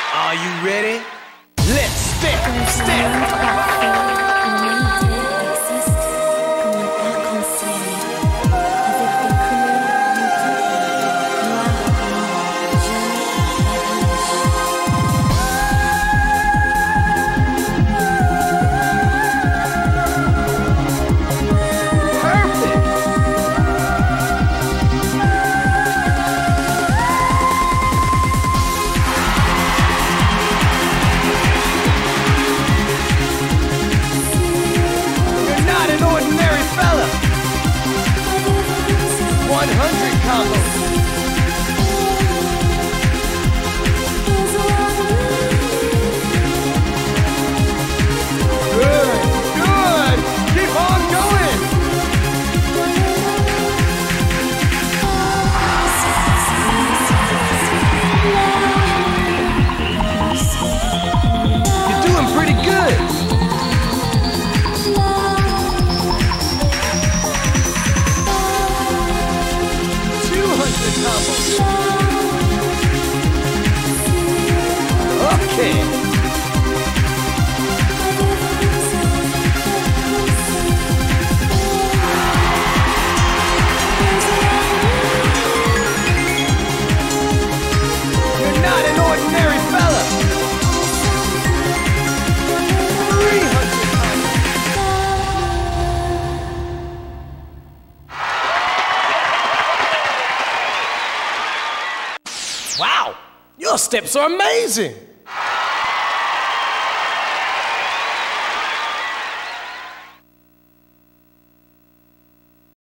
Are you ready? Let's step. You're not an ordinary fella. 100 combos. Good, good. Keep on going. You're doing pretty good. 200 combos. Okay. You're not an ordinary fella. 300 combos. Wow, your steps are amazing.